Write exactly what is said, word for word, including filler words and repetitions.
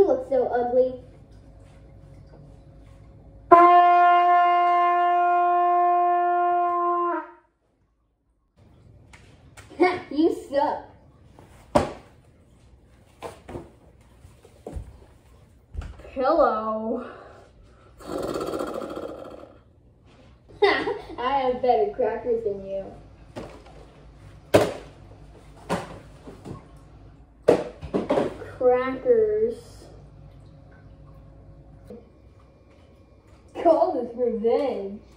You look so ugly. You suck. Hello. I have better crackers than you. Crackers. Call this revenge.